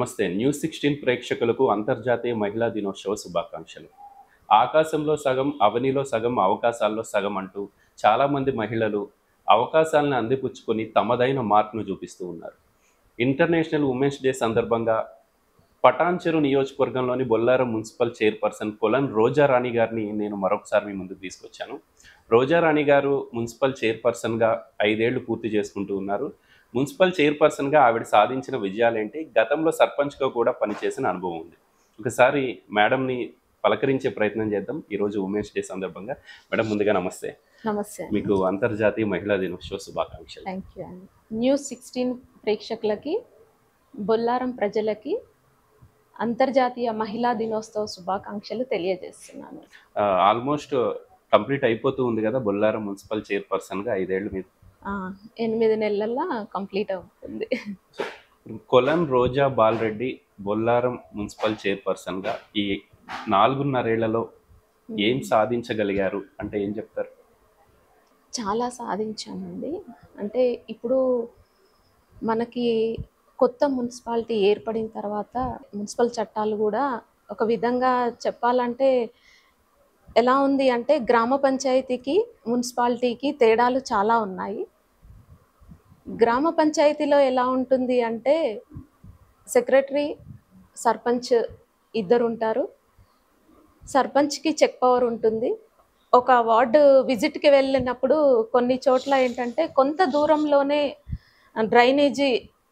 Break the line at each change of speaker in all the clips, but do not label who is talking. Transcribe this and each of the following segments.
నమస్తే. న్యూస్ 16 ప్రేక్షకులకు అంతర్జాతీయ మహిళా దినోత్సవ శుభాకాంక్షలు. ఆకాశంలో సగం, అవనిలో సగం, అవకాశాల్లో సగం అంటూ చాలామంది మహిళలు అవకాశాలను అందిపుచ్చుకొని తమదైన మార్క్‌ను చూపిస్తూ ఉన్నారు. ఇంటర్నేషనల్ ఉమెన్స్ డే సందర్భంగా పటాన్చెరు నియోజకవర్గంలోని బొల్లారం మున్సిపల్ చైర్పర్సన్ కొలన్ రోజారాణి గారిని నేను మరొకసారి మీ ముందుకు తీసుకొచ్చాను. రోజారాణి గారు మున్సిపల్ చైర్పర్సన్‌గా 5 ఏళ్లు పూర్తి చేసుకుంటూ ఉన్నారు. మున్సిపల్ చైర్పర్సన్‌గా ఆవిడ సాధించిన విజయాలేంటి, గతంలో సర్పంచ్‌గా కూడా పనిచేసిన అనుభవం ఉంది. ఒకసారి మేడంని పలకరించే ప్రయత్నం చేద్దాం ఈరోజు ఉమెన్స్ డే సందర్భంగా. మేడం, ముందుగా నమస్తే.
నమస్తే.
మీకు అంతర్జాతీయ మహిళా దినోత్సవ శుభాకాంక్షలు.
థ్యాంక్ యూ అండి. న్యూస్ 16 ప్రేక్షకులకి, బొల్లారం ప్రజలకి అంతర్జాతీయ మహిళా దినోత్సవ శుభాకాంక్షలు తెలియజేస్తున్నాను.
ఆల్మోస్ట్ కంప్లీట్ అయిపోతూ ఉంది కదా బొల్లారం మున్సిపల్ చైర్పర్సన్‌గా 5 ఏళ్ళు మీరు.
8 నెలల్లో కంప్లీట్ అవుతుంది.
కొలన్ రోజా బాలరెడ్డి బొల్లారం మున్సిపల్ చైర్పర్సన్‌గా ఈ 4.5 ఏళ్లలో ఏం సాధించగలిగారు అంటే ఏం చెప్తారు?
చాలా సాధించామండి. అంటే ఇప్పుడు మనకి కొత్త మున్సిపాలిటీ ఏర్పడిన తర్వాత మున్సిపల్ చట్టాలు కూడా ఒక విధంగా చెప్పాలంటే ఎలా ఉంది అంటే గ్రామ పంచాయతీకి మున్సిపాలిటీకి తేడాలు చాలా ఉన్నాయి. గ్రామ పంచాయతీలో ఎలా ఉంటుంది అంటే సెక్రటరీ, సర్పంచ్ ఇద్దరు ఉంటారు. సర్పంచ్కి చెక్ పవర్ ఉంటుంది. ఒక వార్డు విజిట్కి వెళ్ళినప్పుడు కొన్ని చోట్ల ఏంటంటే కొంత దూరంలోనే డ్రైనేజీ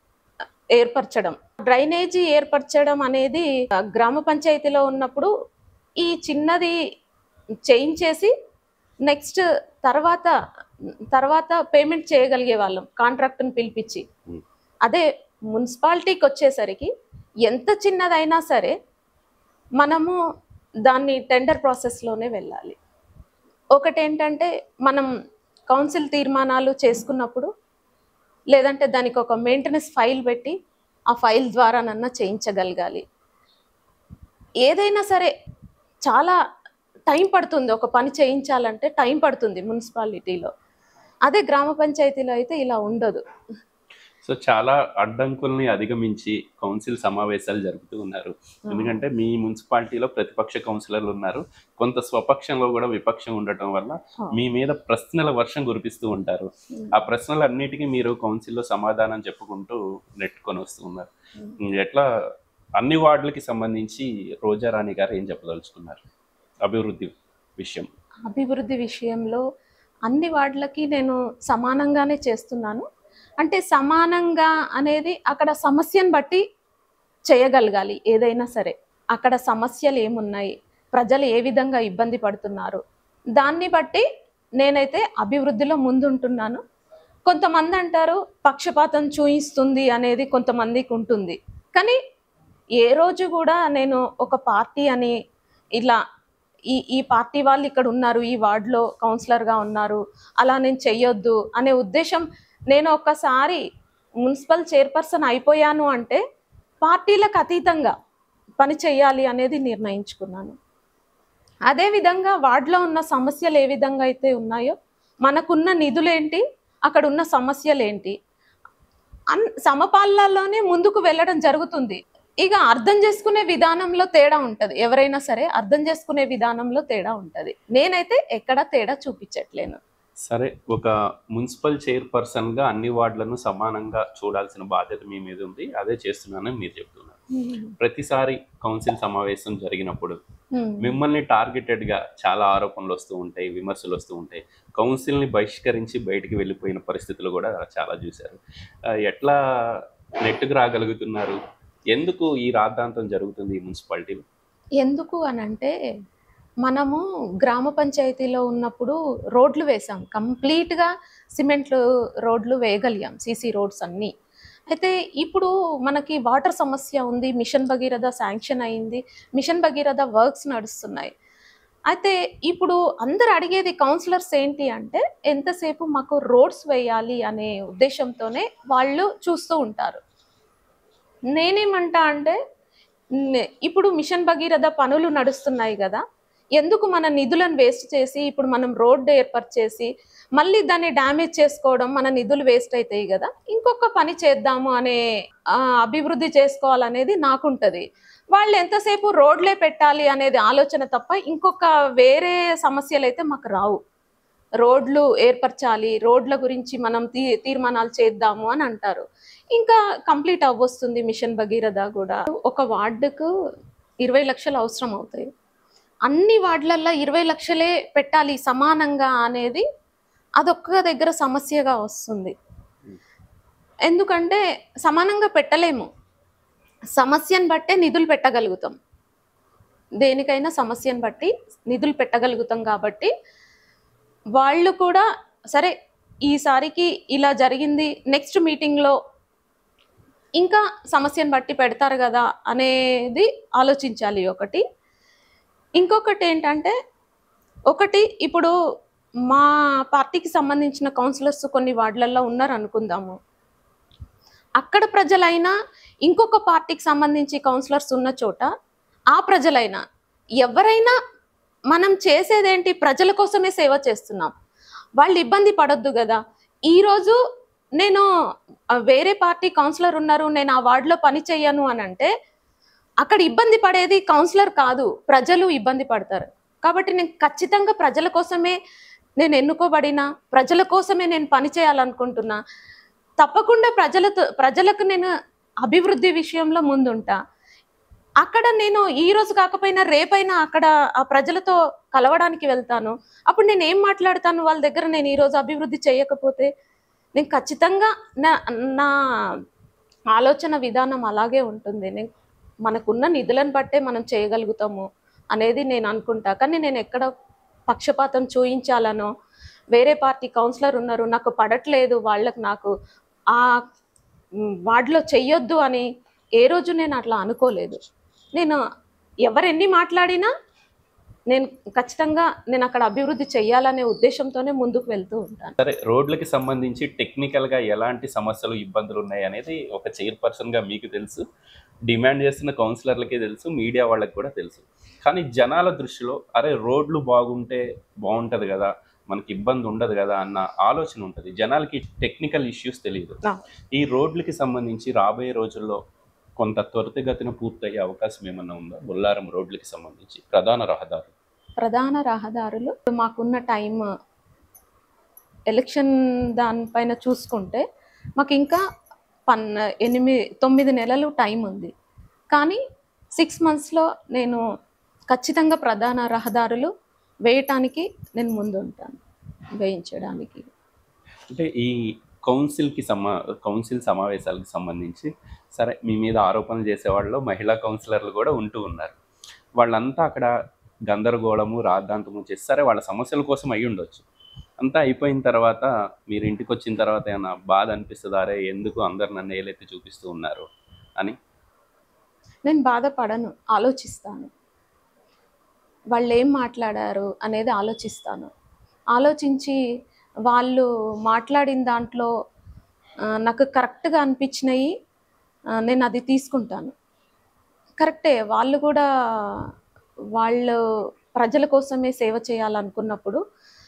ఏర్పరచడం అనేది గ్రామ పంచాయతీలో ఉన్నప్పుడు ఈ చిన్నది చేయించేసి నెక్స్ట్ తర్వాత పేమెంట్ చేయగలిగే వాళ్ళం కాంట్రాక్ట్ని పిలిపించి. అదే మున్సిపాలిటీకి వచ్చేసరికి ఎంత చిన్నదైనా సరే మనము దాన్ని టెండర్ ప్రాసెస్లోనే వెళ్ళాలి. ఒకటేంటంటే మనం కౌన్సిల్ తీర్మానాలు చేసుకున్నప్పుడు లేదంటే దానికి ఒక మెయింటెనెన్స్ ఫైల్ పెట్టి ఆ ఫైల్ ద్వారానన్నా చేయించగలగాలి. ఏదైనా సరే చాలా టైం పడుతుంది. ఒక పని చేయించాలంటే టైం పడుతుంది మున్సిపాలిటీలో. అదే గ్రామ పంచాయతీలో అయితే ఇలా ఉండదు.
సో చాలా అడ్డంకుల్ని అధిగమించి కౌన్సిల్ సమావేశాలు జరుపుతూ ఉన్నారు. ఎందుకంటే మీ మున్సిపాలిటీలో ప్రతిపక్ష కౌన్సిలర్లు ఉన్నారు, కొంత స్వపక్షంలో కూడా విపక్షం ఉండటం వల్ల మీ మీద ప్రశ్నల వర్షం కురిపిస్తూ ఉంటారు. ఆ ప్రశ్నలన్నిటికీ మీరు కౌన్సిల్లో సమాధానం చెప్పుకుంటూ నెట్టుకొని వస్తూ ఉన్నారు. ఎట్లా అన్ని వార్డులకి సంబంధించి రోజారాణి గారు ఏం చెప్పదలుచుకున్నారు
అభివృద్ధి విషయంలో అన్ని వార్డులకి నేను సమానంగానే చేస్తున్నాను. అంటే సమానంగా అనేది అక్కడ సమస్యను బట్టి చేయగలగాలి. ఏదైనా సరే అక్కడ సమస్యలు ఏమున్నాయి, ప్రజలు ఏ విధంగా ఇబ్బంది పడుతున్నారు, దాన్ని బట్టి నేనైతే అభివృద్ధిలో ముందుంటున్నాను. కొంతమంది అంటారు పక్షపాతం చూయిస్తుంది అనేది కొంతమందికి ఉంటుంది. కానీ ఏ రోజు కూడా నేను ఒక పార్టీ అని ఇలా ఈ పార్టీ వాళ్ళు ఇక్కడ ఉన్నారు, ఈ వార్డులో కౌన్సిలర్గా ఉన్నారు, అలా నేను చెయ్యొద్దు అనే ఉద్దేశం. నేను ఒక్కసారి మున్సిపల్ చైర్పర్సన్ అయిపోయాను అంటే పార్టీలకు అతీతంగా పని చేయాలి అనేది నిర్ణయించుకున్నాను. అదేవిధంగా వార్డులో ఉన్న సమస్యలు ఏ విధంగా అయితే ఉన్నాయో, మనకున్న నిధులేంటి, అక్కడ ఉన్న సమస్యలేంటి, సమపాలనలోనే ముందుకు వెళ్ళడం జరుగుతుంది. ఇక అర్థం చేసుకునే విధానంలో తేడా ఉంటుంది. ఎవరైనా సరే అర్థం చేసుకునే విధానంలో తేడా ఉంటుంది. నేనైతే ఎక్కడ తేడా చూపించట్లేను.
సరే, ఒక మున్సిపల్ చైర్పర్సన్గా అన్ని వార్డులను సమానంగా చూడాల్సిన బాధ్యత మీ మీద ఉంది, అదే చేస్తున్నానని మీరు చెప్తున్నారు. ప్రతిసారి కౌన్సిల్ సమావేశం జరిగినప్పుడు మిమ్మల్ని టార్గెటెడ్గా చాలా ఆరోపణలు వస్తూ ఉంటాయి, విమర్శలు వస్తూ ఉంటాయి. కౌన్సిల్ని బహిష్కరించి బయటికి వెళ్ళిపోయిన పరిస్థితులు కూడా చాలా చూశారు. ఎట్లా నెట్టుకు రాగలుగుతున్నారు? ఎందుకు ఈ రాద్ధాంతం జరుగుతుంది ఈ మున్సిపాలిటీలో?
ఎందుకు అనంటే మనము గ్రామ పంచాయతీలో ఉన్నప్పుడు రోడ్లు వేసాం, కంప్లీట్గా సిమెంట్ రోడ్లు వేయగలిగాం, సీసీ రోడ్స్ అన్నీ. అయితే ఇప్పుడు మనకి వాటర్ సమస్య ఉంది. మిషన్ భగీరథ శాంక్షన్ అయింది, మిషన్ భగీరథ వర్క్స్ నడుస్తున్నాయి. అయితే ఇప్పుడు అందరు అడిగేది కౌన్సిలర్స్ ఏంటి అంటే ఎంతసేపు మాకు రోడ్స్ వేయాలి అనే ఉద్దేశంతోనే వాళ్ళు చూస్తూ ఉంటారు. నేనేమంటా అంటే ఇప్పుడు మిషన్ భగీరథ పనులు నడుస్తున్నాయి కదా, ఎందుకు మన నిధులను వేస్ట్ చేసి ఇప్పుడు మనం రోడ్డు ఏర్పాటు చేసి మళ్ళీ దాన్ని డ్యామేజ్ చేసుకోవడం, మన నిధులు వేస్ట్ అవుతాయి కదా, ఇంకొక పని చేద్దాము అనే అభివృద్ధి చేసుకోవాలనేది నాకుంటది. వాళ్ళు ఎంతసేపు రోడ్లే పెట్టాలి అనేది ఆలోచన తప్ప ఇంకొక వేరే సమస్యలు అయితే మాకు రావు. రోడ్లు ఏర్పరచాలి, రోడ్ల గురించి మనం తీర్మానాలు చేద్దాము అని అంటారు. ఇంకా కంప్లీట్ అవ్వొస్తుంది మిషన్ భగీరథ కూడా. ఒక వార్డుకు 20 లక్షలు అవసరం అవుతాయి. అన్ని వార్డులల్లో 20 లక్షలే పెట్టాలి సమానంగా అనేది అదొక్క దగ్గర సమస్యగా వస్తుంది. ఎందుకంటే సమానంగా పెట్టలేము, సమస్యను బట్టే నిధులు పెట్టగలుగుతాం. దేనికైనా సమస్యను బట్టి నిధులు పెట్టగలుగుతాం కాబట్టి వాళ్ళు కూడా సరే ఈసారికి ఇలా జరిగింది, నెక్స్ట్ మీటింగ్లో ఇంకా సమస్యను బట్టి పెడతారు కదా అనేది ఆలోచించాలి ఒకటి. ఇంకొకటి ఏంటంటే, ఒకటి ఇప్పుడు మా పార్టీకి సంబంధించిన కౌన్సిలర్స్ కొన్ని వార్డులలో ఉన్నారు అనుకుందాము, అక్కడ ప్రజలైనా ఇంకొక పార్టీకి సంబంధించి కౌన్సిలర్స్ ఉన్న చోట ఆ ప్రజలైనా ఎవరైనా మనం చేసేదేంటి, ప్రజల కోసమే సేవ చేస్తున్నాం, వాళ్ళు ఇబ్బంది పడొద్దు కదా. ఈరోజు నేను వేరే పార్టీ కౌన్సిలర్ ఉన్నారు, నేను ఆ వార్డులో పని చెయ్యను అని అంటే అక్కడ ఇబ్బంది పడేది కౌన్సిలర్ కాదు, ప్రజలు ఇబ్బంది పడతారు. కాబట్టి నేను ఖచ్చితంగా ప్రజల కోసమే నేను ఎన్నుకోబడిన, ప్రజల కోసమే నేను పని చేయాలనుకుంటున్నా. తప్పకుండా ప్రజలకు నేను అభివృద్ధి విషయంలో ముందుంటా. అక్కడ నేను ఈ రోజు కాకపోయినా రేపైనా అక్కడ ఆ ప్రజలతో కలవడానికి వెళ్తాను. అప్పుడు నేను ఏం మాట్లాడతాను వాళ్ళ దగ్గర, నేను ఈరోజు అభివృద్ధి చేయకపోతే? నేను ఖచ్చితంగా నా ఆలోచన విధానం అలాగే ఉంటుంది. మనకున్న నిధులను బట్టే మనం చేయగలుగుతాము అనేది నేను అనుకుంటా. కానీ నేను ఎక్కడ పక్షపాతం చూయించాలనో, వేరే పార్టీ కౌన్సిలర్ ఉన్నారు నాకు పడట్లేదు వాళ్ళకి నాకు ఆ వార్డులో చెయ్యొద్దు అని ఏ రోజు నేను అట్లా అనుకోలేదు. నేను ఎవరెన్ని మాట్లాడినా నేను ఖచ్చితంగా నేను అక్కడ అభివృద్ధి చెయ్యాలనే ఉద్దేశంతోనే ముందుకు వెళ్తూ ఉంటాను.
సరే, రోడ్లకి సంబంధించి టెక్నికల్గా ఎలాంటి సమస్యలు ఇబ్బందులు ఉన్నాయి అనేది ఒక చైర్పర్సన్గా మీకు తెలుసు, డిమాండ్ చేస్తున్న కౌన్సిలర్లకే తెలుసు, మీడియా వాళ్ళకి కూడా తెలుసు. కానీ జనాల దృష్టిలో అరే రోడ్లు బాగుంటే బాగుంటుంది కదా, మనకి ఇబ్బంది ఉండదు కదా అన్న ఆలోచన ఉంటుంది. జనాలకి టెక్నికల్ ఇష్యూస్ తెలియదు. ఈ రోడ్లకి సంబంధించి రాబోయే రోజుల్లో కొంత త్వరితగతిన పూర్తయ్యే అవకాశం ఏమన్నా ఉందా? బొల్లారం రోడ్లకి సంబంధించి ప్రధాన రహదారులు మాకున్న టైం ఎలక్షన్ దానిపైన చూసుకుంటే మాకు ఇంకా 9 నెలలు టైం ఉంది. కానీ 6 monthsలో నేను ఖచ్చితంగా ప్రధాన రహదారులు వేయటానికి నేను ముందు ఉంటాను, వేయించడానికి. అంటే ఈ కౌన్సిల్ సమావేశాలకు సంబంధించి సరే మీ మీద ఆరోపణలు చేసేవాళ్ళు మహిళా కౌన్సిలర్లు కూడా ఉంటూ ఉన్నారు. వాళ్ళంతా అక్కడ గందరగోళము రాద్ధాంతము చేసి సరే వాళ్ళ సమస్యల కోసం అయ్యి ఉండొచ్చు. అంతా అయిపోయిన తర్వాత మీరు ఇంటికి వచ్చిన తర్వాత ఏమన్నా బాధ అనిపిస్తుందా, అరే ఎందుకు అందరు నన్ను ఏలెత్తి చూపిస్తూ ఉన్నారు అని?
నేను బాధపడను, ఆలోచిస్తాను. వాళ్ళు ఏం మాట్లాడారు అనేది ఆలోచిస్తాను. ఆలోచించి వాళ్ళు మాట్లాడిన దాంట్లో నాకు కరెక్ట్గా అనిపించినవి నేను అది తీసుకుంటాను. కరెక్టే, వాళ్ళు కూడా వాళ్ళు ప్రజల కోసమే సేవ చేయాలనుకున్నప్పుడు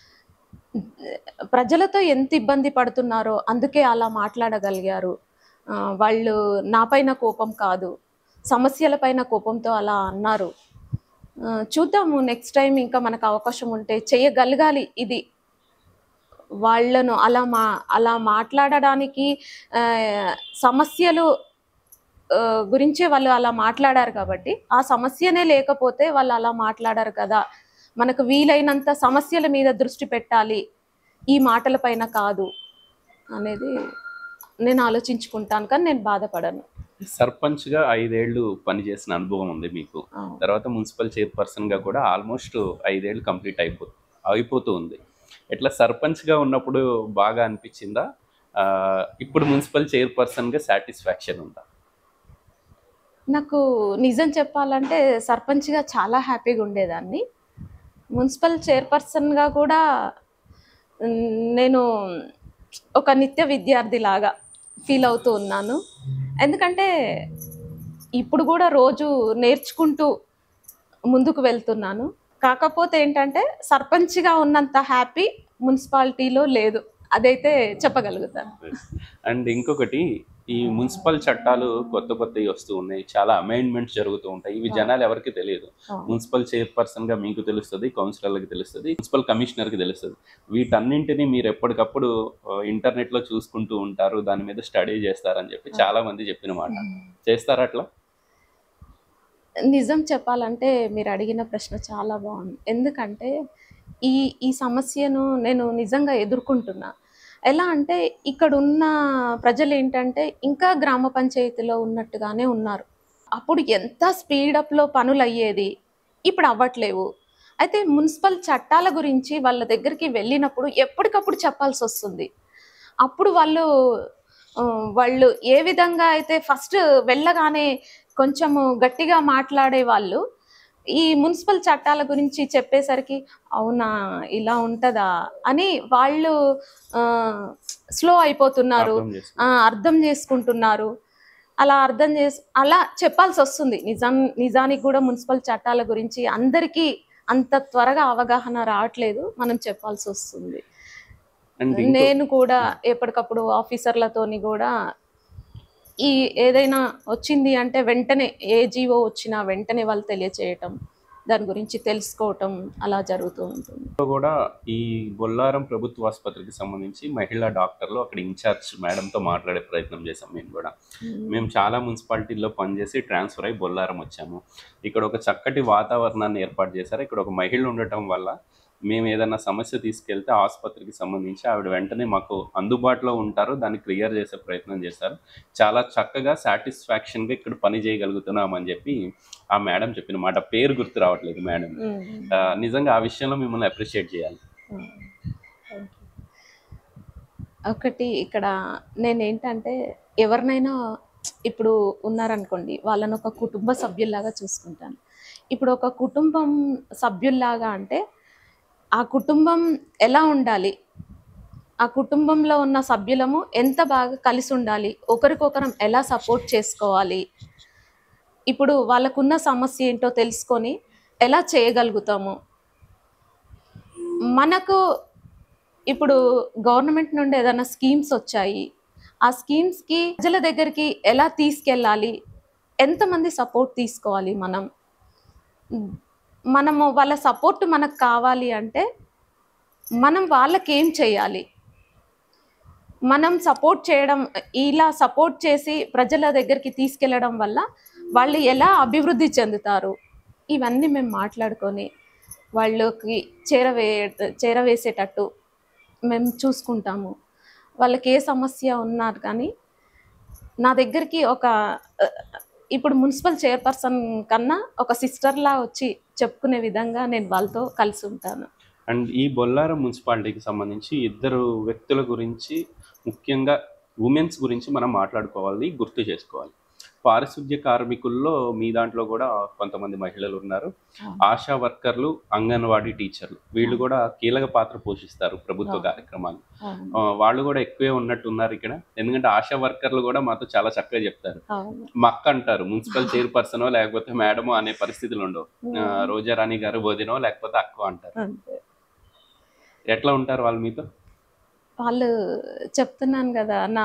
ప్రజలతో ఎంత ఇబ్బంది పడుతున్నారో అందుకే అలా మాట్లాడగలిగారు. వాళ్ళు నాపైన కోపం కాదు, సమస్యలపైన కోపంతో అలా అన్నారు. చూద్దాము, నెక్స్ట్ టైం ఇంకా మనకు అవకాశం ఉంటే చేయగలగాలి. ఇది వాళ్ళను అలా మాట్లాడడానికి సమస్యలు గురించే వాళ్ళు అలా మాట్లాడారు కాబట్టి ఆ సమస్యనే లేకపోతే వాళ్ళు అలా మాట్లాడారు కదా, మనకు వీలైనంత సమస్యల మీద దృష్టి పెట్టాలి, ఈ మాటల పైన కాదు అనేది నేను ఆలోచించుకుంటాను. కానీ నేను బాధపడను.
సర్పంచ్గా 5 ఏళ్ళు పనిచేసిన అనుభవం ఉంది మీకు. తర్వాత మున్సిపల్ చైర్పర్సన్గా కూడా ఆల్మోస్ట్ 5 ఏళ్ళు కంప్లీట్ అయిపోతూ ఉంది. ఎట్లా సర్పంచ్గా ఉన్నప్పుడు బాగా అనిపించిందా? ఇప్పుడు మున్సిపల్ చైర్పర్సన్గా సాటిస్ఫాక్షన్ ఉందా?
నాకు నిజం చెప్పాలంటే సర్పంచ్గా చాలా హ్యాపీగా ఉండేదాన్ని. మున్సిపల్ చైర్పర్సన్గా కూడా నేను ఒక నిత్య విద్యార్థి లాగా ఫీల్ అవుతూ ఉన్నాను. ఎందుకంటే ఇప్పుడు కూడా రోజు నేర్చుకుంటూ ముందుకు వెళ్తున్నాను. కాకపోతే ఏంటంటే సర్పంచ్గా ఉన్నంత హ్యాపీ మున్సిపాలిటీలో లేదు, అదైతే చెప్పగలుగుతాను.
అండ్ ఇంకొకటి, ఈ మున్సిపల్ చట్టాలు కొత్త కొత్తవి వస్తూ ఉన్నాయి, చాలా అమెండ్మెంట్స్ జరుగుతూ ఉంటాయి. ఇవి జనాలు ఎవరికి తెలియదు. మున్సిపల్ చైర్పర్సన్ గా మీకు తెలుస్తుంది, కౌన్సిలర్లకు తెలుస్తుంది, మున్సిపల్ కమిషనర్ కి తెలుస్తుంది. వీటన్నింటినీ మీరు ఎప్పటికప్పుడు ఇంటర్నెట్ లో చూసుకుంటూ ఉంటారు, దాని మీద స్టడీ చేస్తారని చెప్పి చాలా మంది చెప్పిన మాట. చేస్తారా అట్లా?
నిజం చెప్పాలంటే మీరు అడిగిన ప్రశ్న చాలా బాగుంది. ఎందుకంటే ఈ ఈ సమస్యను నేను నిజంగా ఎదుర్కొంటున్నా. ఎలా అంటే ఇక్కడున్న ప్రజలు ఏంటంటే ఇంకా గ్రామ పంచాయతీలో ఉన్నట్టుగానే ఉన్నారు. అప్పుడు ఎంత స్పీడప్‌లో పనులయ్యేది, ఇప్పుడు అవ్వట్లేవు. అయితే మున్సిపల్ చట్టాల గురించి వాళ్ళ దగ్గరికి వెళ్ళినప్పుడు ఎప్పటికప్పుడు చెప్పాల్సొస్తుంది. అప్పుడు వాళ్ళు ఏ విధంగా అయితే ఫస్ట్ వెళ్ళగానే కొంచెము గట్టిగా మాట్లాడేవాళ్ళు, ఈ మున్సిపల్ చట్టాల గురించి చెప్పేసరికి అవునా! ఇలా ఉంటదా! అని వాళ్ళు స్లో అయిపోతున్నారు.
అర్థం చేసుకో.
అర్థం చేసుకుంటున్నారు. అలా చెప్పాల్సొస్తుంది. నిజానికి గూడా మున్సిపల్ చట్టాల గురించి అందరికీ అంత త్వరగా అవగాహన రావట్లేదు. మనం చెప్పాల్సొస్తుంది.
అండ్
నేను కూడా ఎప్పటికప్పుడు ఆఫీసర్లతోని గూడా ఈ ఏదైనా వచ్చింది అంటే వెంటనే ఏ జీవో వచ్చినా వెంటనే వాళ్ళు తెలియచేయటం, దాని గురించి తెలుసుకోవటం అలా జరుగుతూ ఉంటుంది.
కూడా ఈ బొల్లారం ప్రభుత్వ ఆసుపత్రికి సంబంధించి మహిళా డాక్టర్లు అక్కడ ఇన్ఛార్జ్ మేడంతో మాట్లాడే ప్రయత్నం చేసాం. మేము చాలా మున్సిపాలిటీల్లో పనిచేసి ట్రాన్స్ఫర్ అయ్యి బొల్లారం వచ్చాము. ఇక్కడ ఒక చక్కటి వాతావరణాన్ని ఏర్పాటు చేశారు. ఇక్కడ ఒక మహిళ ఉండటం వల్ల మేము ఏదైనా సమస్య తీసుకెళ్తే ఆసుపత్రికి సంబంధించి ఆవిడ వెంటనే మాకు అందుబాటులో ఉంటారు, దాన్ని క్లియర్ చేసే ప్రయత్నం చేస్తారు. చాలా చక్కగా సాటిస్ఫాక్షన్గా ఇక్కడ పని చేయగలుగుతున్నామని చెప్పి ఆ మేడం చెప్పిన మాట. పేరు గుర్తు రావట్లేదు మేడం. నిజంగా ఆ విషయంలో మిమ్మల్ని అప్రిషియేట్ చేయాలి.
ఒకటి ఇక్కడ నేనేంటంటే ఎవరినైనా ఇప్పుడు ఉన్నారనుకోండి, వాళ్ళని ఒక కుటుంబ సభ్యుల్లాగా చూసుకుంటాను. ఇప్పుడు ఒక కుటుంబం సభ్యుల్లాగా అంటే ఆ కుటుంబం ఎలా ఉండాలి, ఆ కుటుంబంలో ఉన్న సభ్యులము ఎంత బాగా కలిసి ఉండాలి, ఒకరికొకరం ఎలా సపోర్ట్ చేసుకోవాలి, ఇప్పుడు వాళ్ళకున్న సమస్య ఏంటో తెలుసుకొని ఎలా చేయగలుగుతాము. మనకు ఇప్పుడు గవర్నమెంట్ నుండి ఏదైనా స్కీమ్స్ వచ్చాయి, ఆ స్కీమ్స్కి ప్రజల దగ్గరికి ఎలా తీసుకెళ్ళాలి, ఎంతమంది సపోర్ట్ తీసుకోవాలి, మనము వాళ్ళ సపోర్ట్ మనకు కావాలి అంటే మనం వాళ్ళకి ఏం చేయాలి, మనం సపోర్ట్ చేయడం, ఇలా సపోర్ట్ చేసి ప్రజల దగ్గరికి తీసుకెళ్ళడం వల్ల వాళ్ళు ఎలా అభివృద్ధి చెందుతారు, ఇవన్నీ మేము మాట్లాడుకొని వాళ్ళకి చేరవేసేటట్టు మేము చూసుకుంటాము. వాళ్ళకి ఏ సమస్య ఉన్నారు కానీ నా దగ్గరికి ఇప్పుడు మున్సిపల్ చైర్పర్సన్ కన్నా ఒక సిస్టర్లా వచ్చి చెప్పుకునే విధంగా నేను వాళ్ళతో కలిసి ఉంటాను.
అండ్ ఈ బొల్లారం మున్సిపాలిటీకి సంబంధించి ఇద్దరు వ్యక్తుల గురించి, ముఖ్యంగా ఉమెన్స్ గురించి మనం మాట్లాడుకోవాలి, గుర్తు చేసుకోవాలి. పారిశుద్ధ్య కార్మికుల్లో మీ దాంట్లో కూడా కొంతమంది మహిళలు ఉన్నారు. ఆశా వర్కర్లు, అంగన్వాడీ టీచర్లు, వీళ్ళు కూడా కీలక పాత్ర పోషిస్తారు ప్రభుత్వ కార్యక్రమాలు. వాళ్ళు కూడా ఎక్కువే ఉన్నట్టున్నారు ఇక్కడ. ఎందుకంటే ఆశా వర్కర్లు కూడా మాతో చాలా చక్కగా చెప్తారు. మక్క అంటారు, మున్సిపల్ చైర్పర్సనో లేకపోతే మేడమో అనే పరిస్థితులు ఉండవు. రోజారాణి గారు వదినో లేకపోతే అక్కో అంటారు. ఎట్లా ఉంటారు వాళ్ళు మీతో?
వాళ్ళు చెప్తున్నాను కదా, నా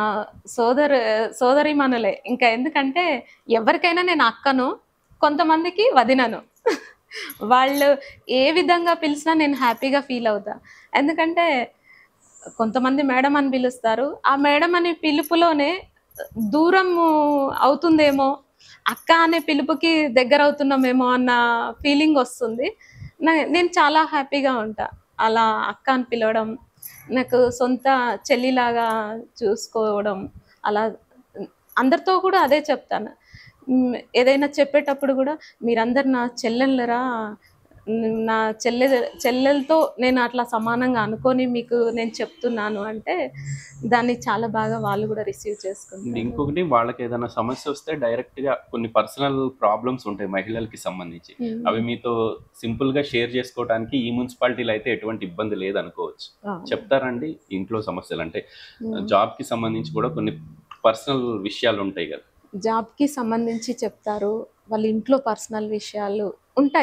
సోదరీమణులే. ఇంకా ఎందుకంటే ఎవరికైనా నేను అక్కను, కొంతమందికి వదినను. వాళ్ళు ఏ విధంగా పిలిచినా నేను హ్యాపీగా ఫీల్ అవుతా. ఎందుకంటే కొంతమంది మేడం అని పిలుస్తారు, ఆ మేడం అనే పిలుపులోనే దూరం అవుతుందేమో, అక్క అనే పిలుపుకి దగ్గర అవుతున్నామేమో అన్న ఫీలింగ్ వస్తుంది. నేను చాలా హ్యాపీగా ఉంటా అలా అక్క అని పిలవడం, నాకు సొంత చెల్లిలాగా చూసుకోవడం. అలా అందరితో కూడా అదే చెప్తాను. ఏదైనా చెప్పేటప్పుడు కూడా మీరందరు నా చెల్లెళ్ళరా, నా చెల్లెలతో నేను అట్లా సమానంగా అనుకొని మీకు నేను చెప్తున్నాను అంటే దాన్ని చాలా బాగా వాళ్ళు కూడా రిసీవ్ చేసుకుంటారు.
ఇంకొకటి, వాళ్ళకి ఏదైనా సమస్య వస్తే డైరెక్ట్గా కొన్ని పర్సనల్ ప్రాబ్లమ్స్ ఉంటాయి మహిళలకి సంబంధించి, అవి మీతో సింపుల్గా షేర్ చేసుకోవడానికి ఈ మున్సిపాలిటీలో అయితే ఎటువంటి ఇబ్బంది లేదనుకోవచ్చు. చెప్తారండి ఇంట్లో సమస్యలు అంటే జాబ్కి సంబంధించి కూడా కొన్ని పర్సనల్ విషయాలు ఉంటాయి కదా.
జాబ్కి సంబంధించి చెప్తారు, వాళ్ళ ఇంట్లో పర్సనల్ విషయాలు ఉంటాయి.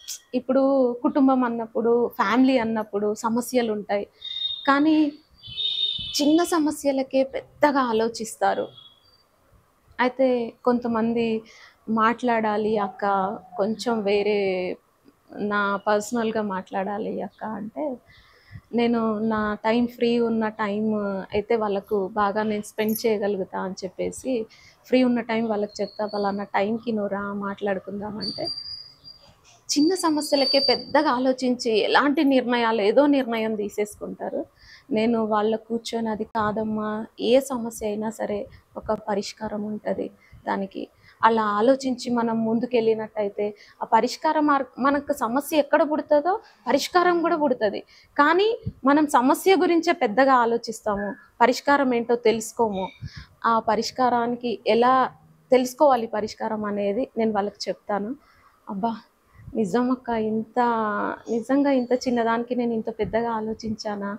ఇప్పుడు కుటుంబం అన్నప్పుడు, ఫ్యామిలీ అన్నప్పుడు సమస్యలు ఉంటాయి. కానీ చిన్న సమస్యలకే పెద్దగా ఆలోచిస్తారు. అయితే కొంతమంది మాట్లాడాలి అక్క, కొంచెం వేరే నా పర్సనల్‌గా మాట్లాడాలి అక్క అంటే, నేను నా టైం ఫ్రీ ఉన్న టైం అయితే వాళ్ళకు బాగా నేను స్పెండ్ చేయగలుగుతా అని చెప్పేసి, ఫ్రీ ఉన్న టైం వాళ్ళకి చెప్తా, పలానా టైంకి నువ్వు రా మాట్లాడుకుందాం అంటే, చిన్న సమస్యలకే పెద్దగా ఆలోచించి ఎలాంటి నిర్ణయాలు ఏదో నిర్ణయం తీసేసుకుంటారు. నేను వాళ్ళ కూర్చొని అది కాదమ్మా, ఏ సమస్య అయినా సరే ఒక పరిష్కారం ఉంటది దానికి. అలా ఆలోచించి మనం ముందుకెళ్ళినట్టయితే ఆ పరిష్కార మనకు సమస్య ఎక్కడ పుడుతుందో పరిష్కారం కూడా పుడుతుంది. కానీ మనం సమస్య గురించే పెద్దగా ఆలోచిస్తాము. పరిష్కారం ఏంటో తెలుసుకోము. ఆ పరిష్కారానికి ఎలా తెలుసుకోవాలి పరిష్కారం అనేది నేను వాళ్ళకి చెప్తాను. అబ్బా! నిజమక్క, నిజంగా ఇంత చిన్నదానికి నేను ఇంత పెద్దగా ఆలోచించానా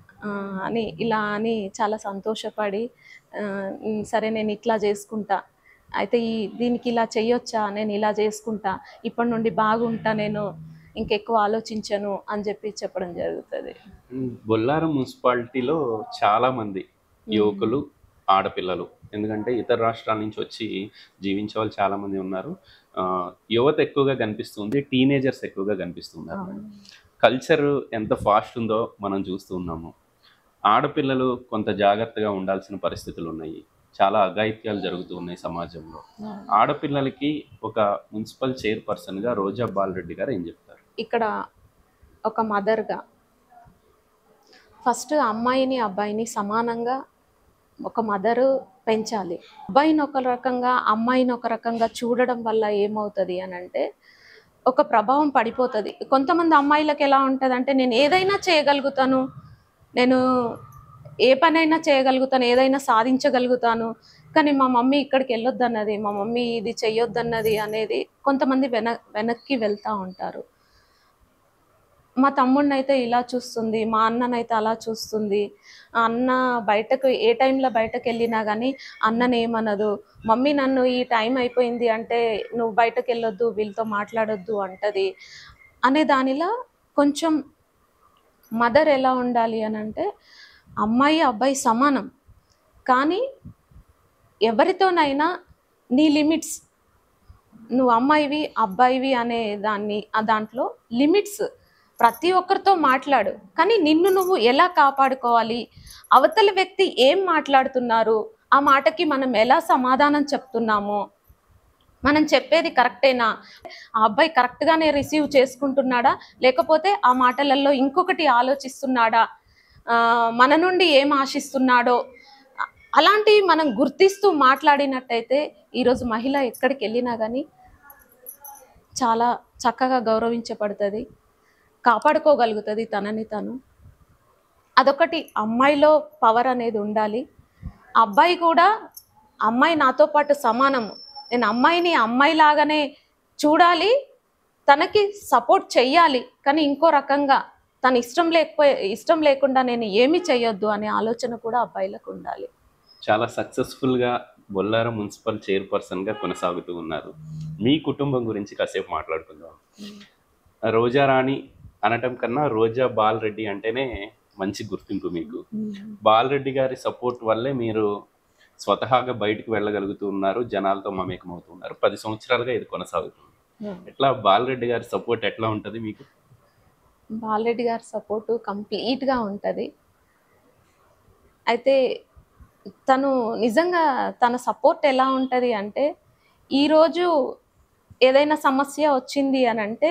అని చాలా సంతోషపడి, సరే నేను ఇట్లా చేసుకుంటా, అయితే దీనికి ఇలా చెయ్యొచ్చా, నేను ఇలా చేసుకుంటా, ఇప్పటి నుండి బాగుంటా, నేను ఇంకెక్కువ ఆలోచించను అని చెప్పడం జరుగుతుంది.
బొల్లారం మున్సిపాలిటీలో చాలామంది యువకులు, ఆడపిల్లలు, ఎందుకంటే ఇతర రాష్ట్రాల నుంచి వచ్చి జీవించే వాళ్ళు చాలామంది ఉన్నారు. యువత ఎక్కువగా కనిపిస్తుంది, టీనేజర్స్ ఎక్కువగా కనిపిస్తున్నారు. కల్చర్ ఎంత ఫాస్ట్ ఉందో మనం చూస్తూ ఉన్నాము. ఆడపిల్లలు కొంత జాగ్రత్తగా ఉండాల్సిన పరిస్థితులు ఉన్నాయి. చాలా అఘాయిత్యాలు జరుగుతూ ఉన్నాయి సమాజంలో. ఆడపిల్లలకి ఒక మున్సిపల్ చైర్పర్సన్గా రోజా బాలరెడ్డి గారు ఏం చెప్తారు?
ఇక్కడ ఒక మదర్గా ఫస్ట్ అమ్మాయిని అబ్బాయిని సమానంగా ఒక మదరు పెంచాలి. అబ్బాయిని ఒక రకంగా అమ్మాయిని ఒక రకంగా చూడడం వల్ల ఏమవుతుంది అని అంటే, ఒక ప్రభావం పడిపోతుంది. కొంతమంది అమ్మాయిలకు ఎలా ఉంటుంది అంటే, నేను ఏదైనా చేయగలుగుతాను, నేను ఏ పనైనా చేయగలుగుతాను, ఏదైనా సాధించగలుగుతాను, కానీ మా మమ్మీ ఇక్కడికి వెళ్ళొద్దన్నది, మా మమ్మీ ఇది చెయ్యొద్దన్నది అనేది కొంతమంది వెనక్కి వెళ్తూ ఉంటారు. మా తమ్ముడినైతే ఇలా చూస్తుంది, మా అన్ననైతే అలా చూస్తుంది, అన్న బయటకు ఏ టైంలో బయటకు వెళ్ళినా కానీ అన్నని ఏమనదు, మమ్మీ నన్ను ఈ టైం అయిపోయింది అంటే నువ్వు బయటకు వెళ్ళొద్దు, వీళ్ళతో మాట్లాడొద్దు అంటది అనే దానిలో కొంచెం మదర్ ఎలా ఉండాలి అని అంటే, అమ్మాయి అబ్బాయి సమానం, కానీ ఎవరితోనైనా నీ లిమిట్స్, నువ్వు అమ్మాయివి అబ్బాయివి అనే దాంట్లో లిమిట్స్, ప్రతి ఒక్కరితో మాట్లాడు, కానీ నిన్ను నువ్వు ఎలా కాపాడుకోవాలి, అవతలి వ్యక్తి ఏం మాట్లాడుతున్నారు, ఆ మాటకి మనం ఎలా సమాధానం చెప్తున్నామో, మనం చెప్పేది కరెక్టేనా, ఆ అబ్బాయి కరెక్ట్గానే రిసీవ్ చేసుకుంటున్నాడా, లేకపోతే ఆ మాటలలో ఇంకొకటి ఆలోచిస్తున్నాడా, మన నుండి ఏం ఆశిస్తున్నాడో, అలాంటివి మనం గుర్తిస్తూ మాట్లాడినట్టయితే ఈరోజు మహిళ ఎక్కడికి వెళ్ళినా కానీ చాలా చక్కగా గౌరవించబడుతుంది, కాపాడుకోగలుగుతుంది తనని తను. అదొకటి, అమ్మాయిలో పవర్ అనేది ఉండాలి. అబ్బాయి కూడా, అమ్మాయి నాతో పాటు సమానము, నేను అమ్మాయిని అమ్మాయిలాగానే చూడాలి, తనకి సపోర్ట్ చెయ్యాలి, కానీ ఇంకో రకంగా తన ఇష్టం లేకుండా నేను ఏమీ చెయ్యొద్దు అనే ఆలోచన కూడా అబ్బాయిలకు ఉండాలి.
చాలా సక్సెస్ఫుల్గా బొల్లారం మున్సిపల్ చైర్పర్సన్గా కొనసాగుతూ ఉన్నారు. మీ కుటుంబం గురించి కాసేపు మాట్లాడుకుందాం. రోజారాణి అనటం కన్నా రోజా బాలరెడ్డి అంటేనే మంచి గుర్తింపు మీకు. బాలరెడ్డి గారి సపోర్ట్ వల్లే మీరు స్వతహాగా బయటకు వెళ్ళగలుగుతూ ఉన్నారు, జనాలతో మమేకమవుతూ ఉన్నారు. 10 సంవత్సరాలుగా ఇది కొనసాగుతుంది. ఎట్లా బాలరెడ్డి గారి సపోర్ట్ ఎట్లా ఉంటుంది మీకు?
బాలరెడ్డి గారి సపోర్టు కంప్లీట్గా ఉంటుంది. అయితే తను నిజంగా తన సపోర్ట్ ఎలా ఉంటుంది అంటే, ఈరోజు ఏదైనా సమస్య వచ్చింది అని అంటే,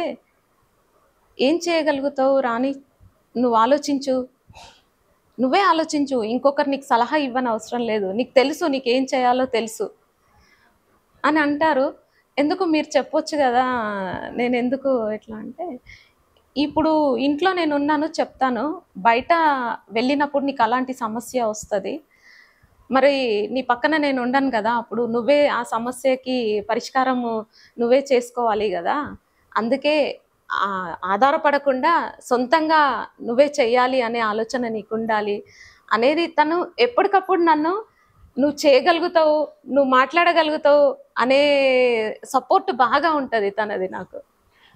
ఏం చేయగలుగుతావు రాణి, నువ్వు ఆలోచించు, నువ్వే ఆలోచించు, ఇంకొకరు నీకు సలహా ఇవ్వని అవసరం లేదు, నీకు తెలుసు, నీకేం చేయాలో తెలుసు అని అంటారు. ఎందుకు మీరు చెప్పొచ్చు కదా, నేను ఎందుకు ఎట్లా అంటే, ఇప్పుడు ఇంట్లో నేను ఉన్నాను చెప్తాను, బయట వెళ్ళినప్పుడు నీకు అలాంటి సమస్య వస్తుంది, మరి నీ పక్కన నేను ఉండను కదా, అప్పుడు నువ్వే ఆ సమస్యకి పరిష్కారము నువ్వే చేసుకోవాలి కదా, అందుకే ఆధారపడకుండా సొంతంగా నువ్వే చెయ్యాలి అనే ఆలోచన నీకు ఉండాలి అనేది తను ఎప్పటికప్పుడు నన్ను, నువ్వు చేయగలుగుతావు, నువ్వు మాట్లాడగలుగుతావు అనే సపోర్ట్ బాగా ఉంటుంది తనది నాకు.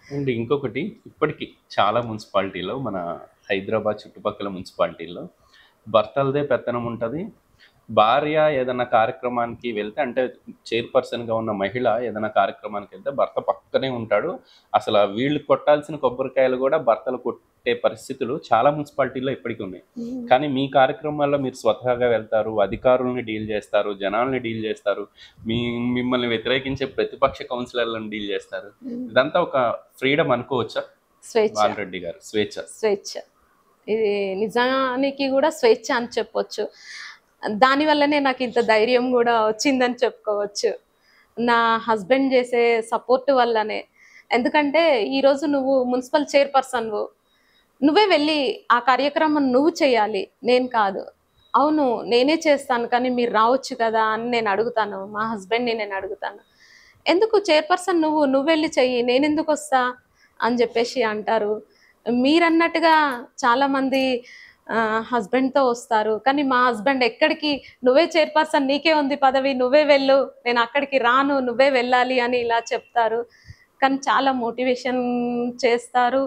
అండ్ ఇంకొకటి, ఇప్పటికీ చాలా మున్సిపాలిటీలో, మన హైదరాబాద్ చుట్టుపక్కల మున్సిపాలిటీల్లో భర్తలదే పెత్తనం ఉంటుంది. భార్య ఏదైనా కార్యక్రమానికి వెళ్తే, అంటే చైర్పర్సన్గా ఉన్న మహిళ ఏదైనా కార్యక్రమానికి వెళ్తే భర్త పక్కనే ఉంటాడు. అసలు వీళ్ళు కొట్టాల్సిన కొబ్బరికాయలు కూడా భర్తలు కొట్టే పరిస్థితులు చాలా మున్సిపాలిటీల్లో ఇప్పటికీ ఉన్నాయి. కానీ మీ కార్యక్రమాల్లో మీరు స్వతహాగా వెళ్తారు, అధికారులను డీల్ చేస్తారు, జనాల్ని డీల్ చేస్తారు, మిమ్మల్ని వ్యతిరేకించే ప్రతిపక్ష కౌన్సిలర్లను డీల్ చేస్తారు. ఇదంతా ఒక ఫ్రీడమ్ అనుకోవచ్చా?
స్వేచ్ఛ.
బాలరెడ్డి గారు
స్వేచ్ఛ, ఇది నిజానికి కూడా స్వేచ్ఛ అని చెప్పొచ్చు. దానివల్లనే నాకు ఇంత ధైర్యం కూడా వచ్చిందని చెప్పుకోవచ్చు, నా హస్బెండ్ చేసే సపోర్ట్ వల్లనే. ఎందుకంటే ఈరోజు నువ్వు మున్సిపల్ చైర్పర్సన్వు, నువ్వే వెళ్ళి ఆ కార్యక్రమం నువ్వు చేయాలి, నేను కాదు. అవును నేనే చేస్తాను కానీ మీరు రావచ్చు కదా అని నేను అడుగుతాను, మా హస్బెండ్ని నేను అడుగుతాను. ఎందుకు చైర్పర్సన్ నువ్వు వెళ్ళి చెయ్యి, నేను ఎందుకు వస్తా అని చెప్పేసి అంటారు. మీరన్నట్టుగా చాలామంది హస్బెండ్తో వస్తారు, కానీ మా హస్బెండ్ ఎక్కడికి, నువ్వే చైర్పర్సన్, నీకే ఉంది పదవి, నువ్వే వెళ్ళు, నేను అక్కడికి రాను, నువ్వే వెళ్ళాలి అని ఇలా చెప్తారు. కానీ చాలా మోటివేషన్ చేస్తారు.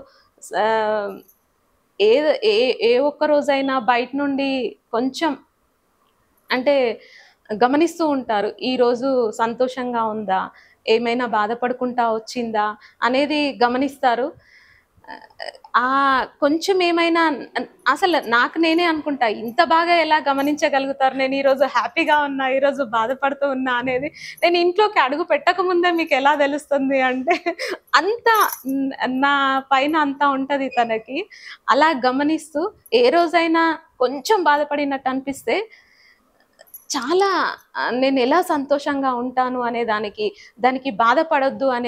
ఏ ఏ ఏ ఒక్క రోజైనా బయట నుండి కొంచెం అంటే గమనిస్తూ ఉంటారు, ఈరోజు సంతోషంగా ఉందా, ఏమైనా బాధపడుకుంటా వచ్చిందా అనేది గమనిస్తారు. కొంచెం ఏమైనా అసలు నాకు నేనే అనుకుంటా, ఇంత బాగా ఎలా గమనించగలుగుతారు, నేను ఈరోజు హ్యాపీగా ఉన్నా, ఈరోజు బాధపడుతూ ఉన్నా అనేది నేను ఇంట్లోకి అడుగు పెట్టకముందే మీకు ఎలా తెలుస్తుంది అంటే, అంత నా పైన అంతా ఉంటుంది తనకి. అలా గమనిస్తూ ఏ రోజైనా కొంచెం బాధపడినట్టు అనిపిస్తే చాలా నేను ఎలా సంతోషంగా ఉంటాను అనే దానికి బాధపడొద్దు అనే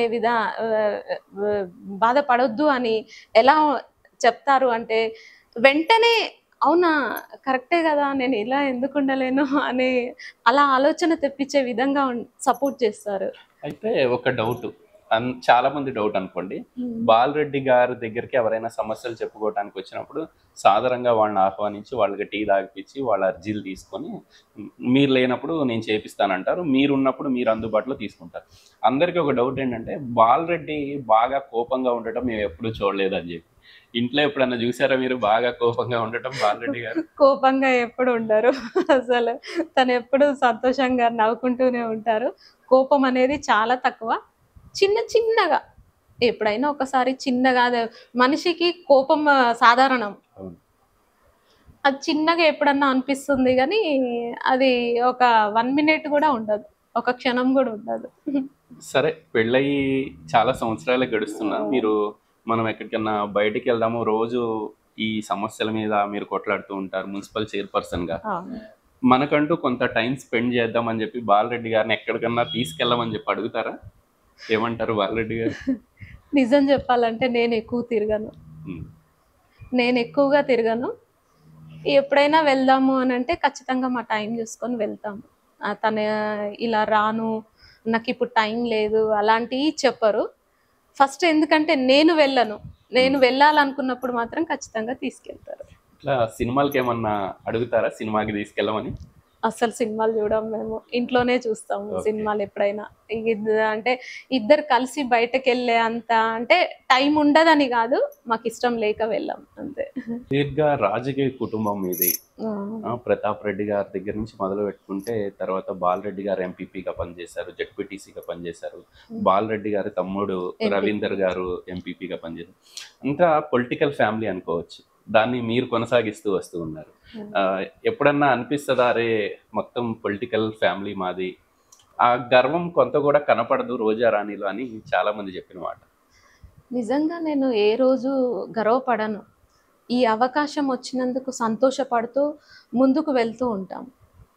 బాధపడొద్దు అని ఎలా చెప్తారు అంటే, వెంటనే అవునా కరెక్టే కదా, నేను ఇలా ఎందుకు ఉండలేను అని అలా ఆలోచన తెప్పించే విధంగా సపోర్ట్ చేస్తారు.
అయితే ఒక డౌట్, చాలా మంది డౌట్ అనుకోండి, బాలరెడ్డి గారి దగ్గరికి ఎవరైనా సమస్యలు చెప్పుకోవడానికి వచ్చినప్పుడు సాధారణంగా వాళ్ళని ఆహ్వానించి వాళ్ళకి టీ తాగిపించి వాళ్ళ అర్జీలు తీసుకొని, మీరు లేనప్పుడు నేను చేపిస్తానంటారు, మీరున్నప్పుడు మీరు అందుబాటులో తీసుకుంటారు. అందరికీ ఒక డౌట్ ఏంటంటే, బాలరెడ్డి బాగా కోపంగా ఉండటం మేము ఎప్పుడూ చూడలేదు అని చెప్పి. ఇంట్లో ఎప్పుడన్నా చూసారా మీరు బాగా కోపంగా ఉండటం బాలరెడ్డి గారు?
కోపంగా ఎప్పుడు ఉండరు, అసలు తను ఎప్పుడు సంతోషంగా నవ్వుకుంటూనే ఉంటారు. కోపం అనేది చాలా తక్కువ, చిన్నగా ఎప్పుడైనా ఒకసారి చిన్నగా, మనిషికి కోపం సాధారణం, అది చిన్నగా ఎప్పుడన్నా అనిపిస్తుంది కానీ అది ఒక 1 minute కూడా ఉండదు, ఒక క్షణం కూడా ఉండదు.
సరే, పెళ్ళయి చాలా సంవత్సరాలు గడుస్తున్నా, మీరు మనం ఎక్కడికన్నా బయటికి వెళ్దాము, రోజు ఈ సమస్యల మీద మీరు కొట్లాడుతూ ఉంటారు మున్సిపల్ చైర్పర్సన్గా. మనకంటూ కొంత టైం స్పెండ్ చేద్దాం అని చెప్పి బాలరెడ్డి గారిని ఎక్కడికన్నా తీసుకెళ్ళమని చెప్పి అడుగుతారా? ఏమంటారు బాలరెడ్డి గారు?
నిజం చెప్పాలంటే నేను ఎక్కువగా తిరగను. ఎప్పుడైనా వెళ్దాము అని అంటే ఖచ్చితంగా మా టైం చూసుకొని వెళ్తాము. తను ఇలా రాను, నాకు ఇప్పుడు టైం లేదు అలాంటివి చెప్పరు. ఫస్ట్ ఎందుకంటే నేను వెళ్ళాలనుకున్నప్పుడు మాత్రం ఖచ్చితంగా తీసుకెళ్తారు.
ఇట్లా సినిమాలకి ఏమన్నా అడుగుతారా, సినిమాకి తీసుకెళ్ళమని?
అసలు సినిమాలు చూడం, మేము ఇంట్లోనే చూస్తాము సినిమాలు. ఎప్పుడైనా అంటే ఇద్దరు కలిసి బయటకు వెళ్ళే అంత అంటే టైం ఉండదని కాదు, మాకు ఇష్టం లేక వెళ్ళాం అంతే.
దీర్ఘ రాజకీయ కుటుంబం ఇది. ప్రతాప్ రెడ్డి గారి దగ్గర నుంచి మొదలు పెట్టుకుంటే, తర్వాత బాలరెడ్డి గారు ఎంపీపీగా పనిచేశారు, జెడ్పీటీసీగా పనిచేశారు, బాలరెడ్డి గారి తమ్ముడు రవీందర్ గారు ఎంపీపీగా పనిచేశారు. అంతా పొలిటికల్ ఫ్యామిలీ అనుకోవచ్చు. దాన్ని మీరు కొనసాగిస్తూ వస్తూ ఉన్నారు. ఎప్పుడన్నా అనిపిస్తుందా, అరే మొత్తం పొలిటికల్ ఫ్యామిలీ మాది, ఆ గర్వం కొంత కూడా కనపడదు రోజా రాణిలో అని చాలా మంది చెప్పిన మాట?
నిజంగా నేను ఏ రోజు గర్వపడను, ఈ అవకాశం వచ్చినందుకు సంతోషపడుతూ ముందుకు వెళ్తూ ఉంటాం.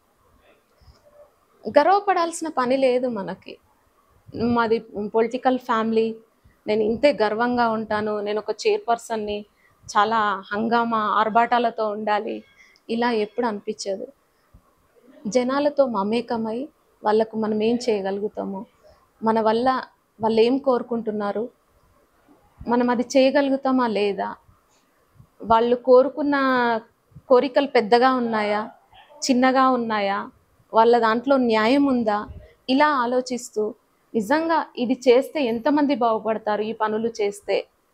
గర్వపడాల్సిన పని లేదు మనకి, మాది పొలిటికల్ ఫ్యామిలీ, నేను ఇంతే గర్వంగా ఉంటాను, నేను ఒక చైర్పర్సన్ని, చాలా హంగామా ఆర్భాటాలతో ఉండాలి ఇలా ఎప్పుడు అనిపించదు. జనాలతో మమేకమై వాళ్ళకు మనం ఏం చేయగలుగుతామో, మన వల్ల వాళ్ళు ఏం కోరుకుంటున్నారు, మనం అది చేయగలుగుతామా లేదా, వాళ్ళు కోరుకున్న కోరికలు పెద్దగా ఉన్నాయా చిన్నగా ఉన్నాయా, వాళ్ళ దాంట్లో న్యాయం ఉందా, ఇలా ఆలోచిస్తూ నిజంగా ఇది చేస్తే ఎంతమంది బాగుపడతారు ఈ పనులు చేస్తే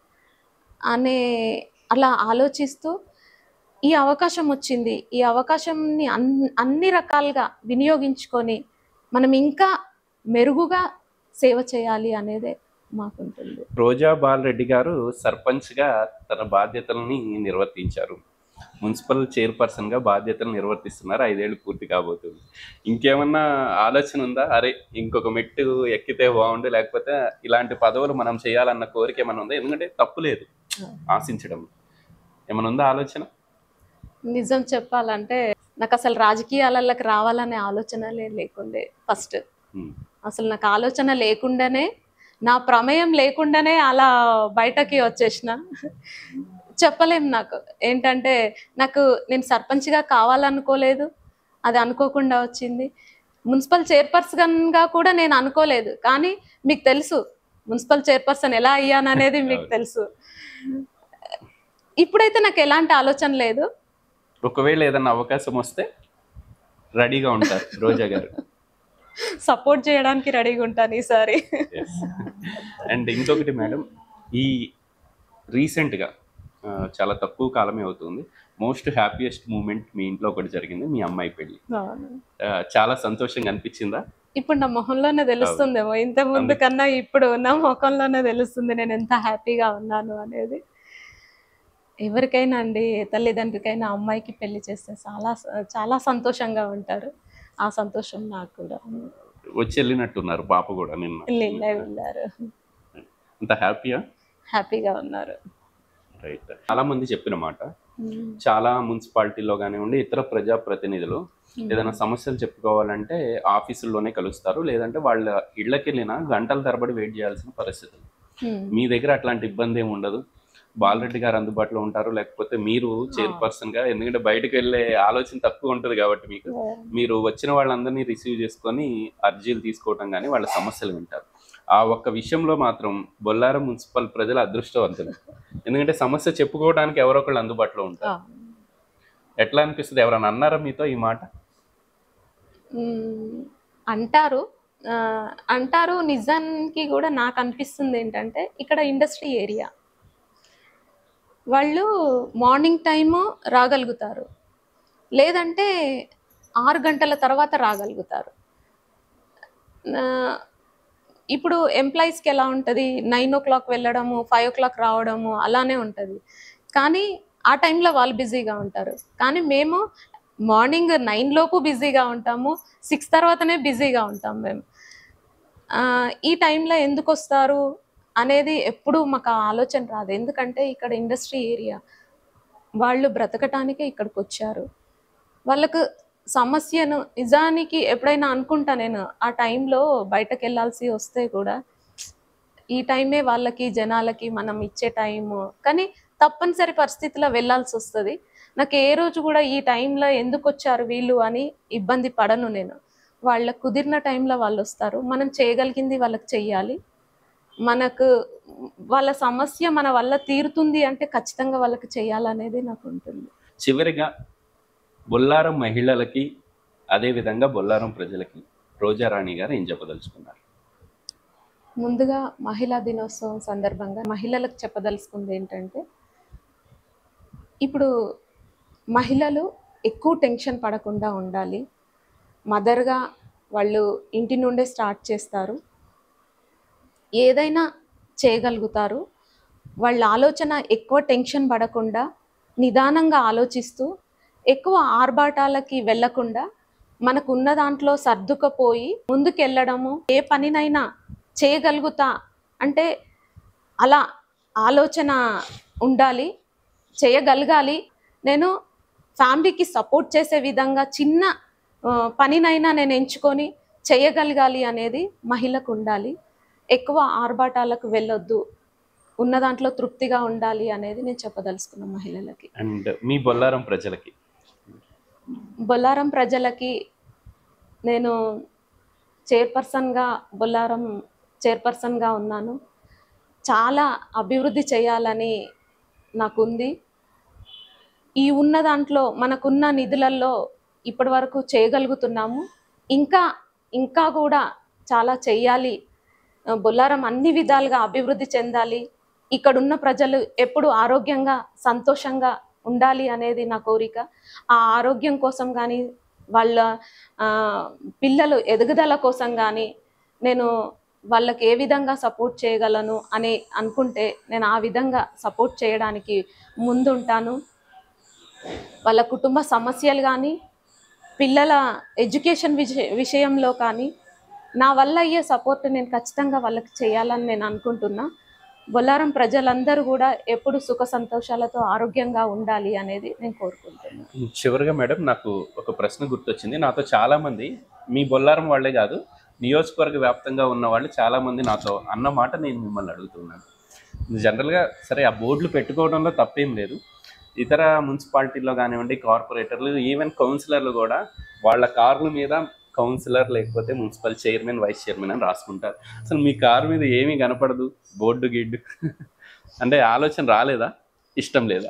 అనే అలా ఆలోచిస్తూ ఈ అవకాశం వచ్చింది. ఈ అవకాశంని అన్ని రకాలుగా వినియోగించుకొని మనం ఇంకా మెరుగుగా సేవ చేయాలి అనేదే మాకుంటుంది.
రోజా బాలరెడ్డి గారు సర్పంచ్గా తన బాధ్యతల్ని నిర్వర్తించారు. మున్సిపల్ చైర్పర్సన్గా బాధ్యతలు నిర్వర్తిస్తున్నారు. 5 ఏళ్ళు పూర్తి కాబోతుంది. ఇంకేమన్నా ఆలోచన ఉందా? అరే ఇంకొక మెట్టు ఎక్కితే బాగుండు, లేకపోతే ఇలాంటి పదవులు మనం చేయాలన్న కోరిక ఏమైనా ఉందా? ఎందుకంటే తప్పు లేదు ఆశించడం. ఏమైనా ఉందా ఆలోచన?
నిజం చెప్పాలంటే నాకు అసలు రాజకీయాలలోకి రావాలనే ఆలోచనలే లేకుండే ఫస్ట్. అసలు నాకు ఆలోచన లేకుండానే, నా ప్రమేయం లేకుండానే అలా బయటకి వచ్చేసిన. చెప్పలేం నాకు ఏంటంటే, నేను సర్పంచ్గా కావాలనుకోలేదు, అది అనుకోకుండా వచ్చింది. మున్సిపల్ చైర్పర్సన్గా కూడా నేను అనుకోలేదు, కానీ మీకు తెలుసు మున్సిపల్ చైర్పర్సన్ ఎలా అయ్యాననేది మీకు తెలుసు. ఇప్పుడైతే నాకు ఎలాంటి ఆలోచన లేదు.
ఒకవేళ ఏదన్నా అవకాశం వస్తే రెడీగా ఉంటారు రోజా గారు.
సపోర్ట్ చేయడానికి రెడీగా ఉంటాను ఈసారి.
అండ్ ఇంకొకటి మేడం, ఈ రీసెంట్గా చాలా తక్కువ కాలమే అవుతుంది, మోస్ట్ హ్యాపీయెస్ట్ మూమెంట్ మీ ఇంట్లో ఒకటి జరిగింది, మీ అమ్మాయి పెళ్ళి. చాలా సంతోషంగా అనిపించిందా?
ఇప్పుడు నా మొహంలోనే తెలుస్తుందేమో, ఇంత ముందు కన్నా ఇప్పుడు నా ముఖంలోనే తెలుస్తుంది నేను ఎంత హ్యాపీగా ఉన్నాను అనేది. ఎవరికైనా అండి, తల్లిదండ్రులకైనా అమ్మాయికి పెళ్లి చేస్తే చాలా చాలా సంతోషంగా ఉంటారు. ఆ సంతోషం నాకు కూడా
వచ్చి వెళ్ళినట్టున్నారు పాప కూడా నిన్న.
వెళ్ళారు.
అంత
హ్యాపీగా ఉన్నారు.
రైట్. చాలా మంది చెప్పిన మాట, చాలా మున్సిపాలిటీలో కానివ్వండి ఇతర ప్రజాప్రతినిధులు ఏదైనా సమస్యలు చెప్పుకోవాలంటే ఆఫీసుల్లోనే కలుస్తారు, లేదంటే వాళ్ళ ఇళ్ళకి వెళ్ళినా గంటల తరబడి వెయిట్ చేయాల్సిన పరిస్థితులు. మీ దగ్గర అట్లాంటి ఇబ్బంది ఏమి ఉండదు, బాలరెడ్డి గారు అందుబాటులో ఉంటారు, లేకపోతే మీరు చైర్పర్సన్ గా, ఎందుకంటే బయటకు వెళ్ళే ఆలోచన తక్కువ ఉంటుంది కాబట్టి మీరు వచ్చిన వాళ్ళందరినీ రిసీవ్ చేసుకొని అర్జీలు తీసుకోవటం కానీ వాళ్ళ సమస్యలు వింటారు. ఆ ఒక్క విషయంలో మాత్రం బొల్లారం మున్సిపల్ ప్రజలు అదృష్టవంతులు, ఎందుకంటే సమస్య చెప్పుకోవడానికి ఎవరో ఒకళ్ళు అందుబాటులో ఉంటారు. ఎట్లా అనిపిస్తుంది? ఎవరైనా అన్నారా మీతో ఈ మాట?
అంటారు. నిజానికి కూడా నాకు అనిపిస్తుంది ఏంటంటే, ఇక్కడ ఇండస్ట్రీ ఏరియా, వాళ్ళు మార్నింగ్ టైము రాగలుగుతారు, లేదంటే 6 గంటల తర్వాత రాగలుగుతారు. ఇప్పుడు ఎంప్లాయీస్కి ఎలా ఉంటుంది, 9 o'clock వెళ్ళడము, 5 o'clock రావడము అలానే ఉంటుంది. కానీ ఆ టైంలో వాళ్ళు బిజీగా ఉంటారు. కానీ మేము మార్నింగ్ 9 లోపు బిజీగా ఉంటాము, 6 తర్వాతనే బిజీగా ఉంటాం మేము. ఈ టైంలో ఎందుకు వస్తారు అనేది ఎప్పుడు మాకు ఆలోచన రాదు. ఎందుకంటే ఇక్కడ ఇండస్ట్రీ ఏరియా, వాళ్ళు బ్రతకటానికే ఇక్కడికి వచ్చారు. వాళ్ళకు సమస్యను నిజానికి ఎప్పుడైనా అనుకుంటా నేను, ఆ టైంలో బయటకు వెళ్ళాల్సి వస్తే కూడా ఈ టైమే వాళ్ళకి జనాలకి మనం ఇచ్చే టైము, కానీ తప్పనిసరి పరిస్థితిలో వెళ్ళాల్సి వస్తుంది. నాకు ఏ రోజు కూడా ఈ టైంలో ఎందుకు వచ్చారు వీళ్ళు అని ఇబ్బంది పడను నేను. వాళ్ళకు కుదిరిన టైంలో వాళ్ళు వస్తారు, మనం చేయగలిగింది వాళ్ళకి చెయ్యాలి. మనకు వాళ్ళ సమస్య మన వల్ల తీరుతుంది అంటే ఖచ్చితంగా వాళ్ళకి చేయాలనేది నాకు ఉంటుంది.
చివరిగా బొల్లారం మహిళలకి, అదేవిధంగా బొల్లారం ప్రజలకి రోజారాణి గారు ఏం చెప్పదలుచుకున్నారు?
ముందుగా మహిళా దినోత్సవం సందర్భంగా మహిళలకు చెప్పదలుచుకుంది ఏంటంటే, ఇప్పుడు మహిళలు ఎక్కువ టెన్షన్ పడకుండా ఉండాలి. మదర్గా వాళ్ళు ఇంటి నుండే స్టార్ట్ చేస్తారు, ఏదైనా చేయగలుగుతారు. వాళ్ళ ఆలోచన ఎక్కువ టెన్షన్ పడకుండా నిదానంగా ఆలోచిస్తూ, ఎక్కువ ఆర్భాటాలకి వెళ్ళకుండా మనకున్న దాంట్లో సర్దుకుపోయి ముందుకెళ్ళడము, ఏ పనినైనా చేయగలుగుతా అంటే అలా ఆలోచన ఉండాలి, చేయగలగాలి. నేను ఫ్యామిలీకి సపోర్ట్ చేసే విధంగా చిన్న పనినైనా నేను ఎంచుకొని చేయగలగాలి అనేది మహిళకు ఉండాలి. ఎక్కువ ఆర్భాటాలకు వెళ్ళొద్దు, ఉన్న దాంట్లో తృప్తిగా ఉండాలి అనేది నేను చెప్పదలుచుకున్న మహిళలకి.
అండ్ మీ బొల్లారం ప్రజలకి
నేను బొల్లారం చైర్పర్సన్గా ఉన్నాను. చాలా అభివృద్ధి చేయాలని నాకుంది. ఈ ఉన్న దాంట్లో మనకున్న నిధులలో ఇప్పటి వరకు చేయగలుగుతున్నాము, ఇంకా కూడా చాలా చెయ్యాలి బొల్లారం అన్ని విధాలుగా అభివృద్ధి చెందాలి, ఇక్కడున్న ప్రజలు ఎప్పుడు ఆరోగ్యంగా సంతోషంగా ఉండాలి అనేది నా కోరిక. ఆ ఆరోగ్యం కోసం కానీ వాళ్ళ ఆ, పిల్లలు ఎదుగుదల కోసం కానీ నేను వాళ్ళకి ఏ విధంగా సపోర్ట్ చేయగలను అని అనుకుంటే నేను ఆ విధంగా సపోర్ట్ చేయడానికి ముందుంటాను. వాళ్ళ కుటుంబ సమస్యలు కానీ పిల్లల ఎడ్యుకేషన్ విషయంలో కానీ నా వల్ల అయ్యే సపోర్ట్ నేను ఖచ్చితంగా వాళ్ళకి చేయాలని నేను అనుకుంటున్నా. బొల్లారం ప్రజలందరూ కూడా ఎప్పుడు సుఖ సంతోషాలతో ఆరోగ్యంగా ఉండాలి అనేది నేను కోరుకుంటున్నాను.
చివరిగా మేడం నాకు ఒక ప్రశ్న గుర్తొచ్చింది. నాతో చాలామంది మీ బొల్లారం వాళ్ళే కాదు, నియోజకవర్గ వ్యాప్తంగా ఉన్న వాళ్ళు చాలామంది నాతో అన్న మాట నేను మిమ్మల్ని అడుగుతున్నాను. జనరల్గా సరే ఆ బోర్డులు పెట్టుకోవడంలో తప్పేం లేదు. ఇతర మున్సిపాలిటీల్లో కానివ్వండి, కార్పొరేటర్లు, ఈవెన్ కౌన్సిలర్లు కూడా వాళ్ళ కార్ల మీద కౌన్సిలర్ లేకపోతే మున్సిపల్ చైర్మన్, వైస్ చైర్మన్ అని రాసుకుంటారు. అసలు మీ కారు మీద ఏమీ కనపడదు, బోర్డు గిడ్డు అంటే ఆలోచన రాలేదా? ఇష్టం లేదా?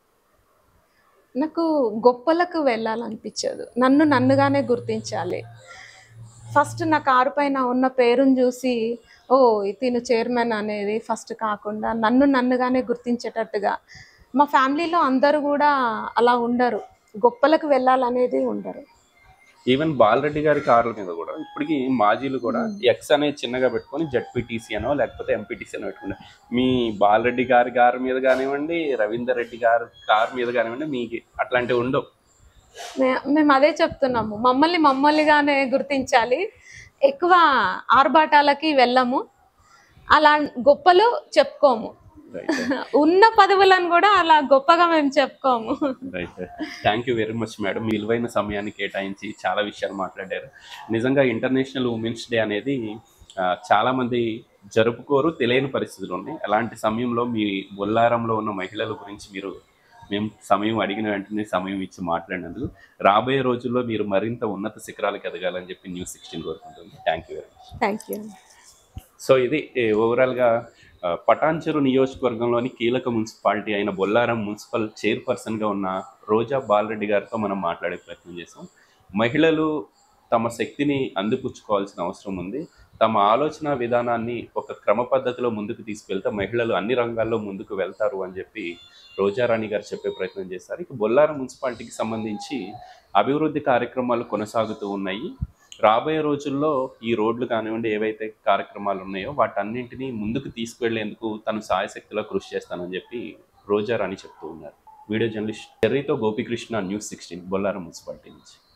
నాకు గొప్పలకు వెళ్ళాలనిపించదు, నన్నుగానే గుర్తించాలి. ఫస్ట్ నా కారు పైన ఉన్న పేరును చూసి ఓ తిను చైర్మన్ అనేది ఫస్ట్ కాకుండా నన్నుగానే గుర్తించేటట్టుగా. మా ఫ్యామిలీలో అందరూ కూడా అలా ఉండరు, గొప్పలకు వెళ్ళాలనేది ఉండరు.
ఈవెన్ బాలరెడ్డి గారి కార్ల మీద కూడా ఇప్పటికీ మాజీలు కూడా ఎక్స్ అనేది చిన్నగా పెట్టుకొని జెడ్పీటీసీ అనో లేకపోతే ఎంపీటీసీ అనో పెట్టుకుంటారు. మీ బాలరెడ్డి గారి కారు మీద కానివ్వండి, రవీందర్ రెడ్డి గారి కారు మీద కానివ్వండి, మీకు అట్లాంటివి ఉండవు.
మేము అదే చెప్తున్నాము, మమ్మల్నిగానే గుర్తించాలి, ఎక్కువ ఆర్భాటాలకి వెళ్ళము, అలా గొప్పలు చెప్పుకోము. ఉన్న పదవులను కూడా అలా గొప్పగా మేము చెప్పుకోము.
Right. Thank you very much madam. మీ విలువైన సమయాన్ని కేటాయించి చాలా విషయాలు మాట్లాడారు. నిజంగా ఇంటర్నేషనల్ ఉమెన్స్ డే అనేది చాలామంది జరుపుకోరు, తెలియని పరిస్థితులు ఉన్నాయి. అలాంటి సమయంలో మీ బొల్లారంలో ఉన్న మహిళల గురించి మేము సమయం అడిగిన వెంటనే సమయం ఇచ్చి మాట్లాడినందుకు రాబోయే రోజుల్లో మీరు మరింత ఉన్నత శిఖరాలకు ఎదగాలని చెప్పి News16 కోరుకుంటుంది. Thank you very much.
Thank you.
So ఇది ఓవరాల్గా పటాన్చెరు నియోజకవర్గంలోని కీలక మున్సిపాలిటీ అయిన బొల్లారం మున్సిపల్ చైర్పర్సన్గా ఉన్న రోజా బాలరెడ్డి గారితో మనం మాట్లాడే ప్రయత్నం చేసాం. మహిళలు తమ శక్తిని అందిపుచ్చుకోవాల్సిన అవసరం ఉంది. తమ ఆలోచన విధానాన్ని ఒక క్రమ పద్ధతిలో ముందుకు తీసుకెళ్తే మహిళలు అన్ని రంగాల్లో ముందుకు వెళ్తారు అని చెప్పి రోజారాణి గారు చెప్పే ప్రయత్నం చేశారు. ఇక బొల్లారం మున్సిపాలిటీకి సంబంధించి అభివృద్ధి కార్యక్రమాలు కొనసాగుతూ ఉన్నాయి. రాబోయే రోజుల్లో ఈ రోడ్లు కానివ్వండి, ఏవైతే కార్యక్రమాలు ఉన్నాయో వాటన్నింటినీ ముందుకు తీసుకువెళ్లేందుకు తను సాయశక్తిలో కృషి చేస్తానని చెప్పి రోజారాణి చెప్తూ ఉన్నారు. వీడియో జర్నలిస్ట్ చెర్రీతో గోపికృష్ణ, News16 బొల్లారం మున్సిపాలిటీ నుంచి.